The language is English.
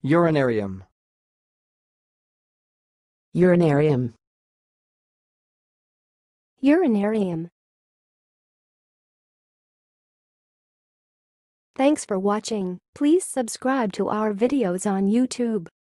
Urinarium. Urinarium. Urinarium. Thanks for watching. Please subscribe to our videos on YouTube.